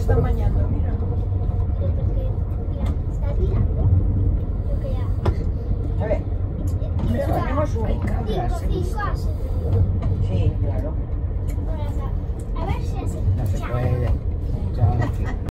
están bañando, mira. Pero porque, mira, está tirando. Porque ya. A ver, tenemos ubicadas. 5 a 7. Sí, claro.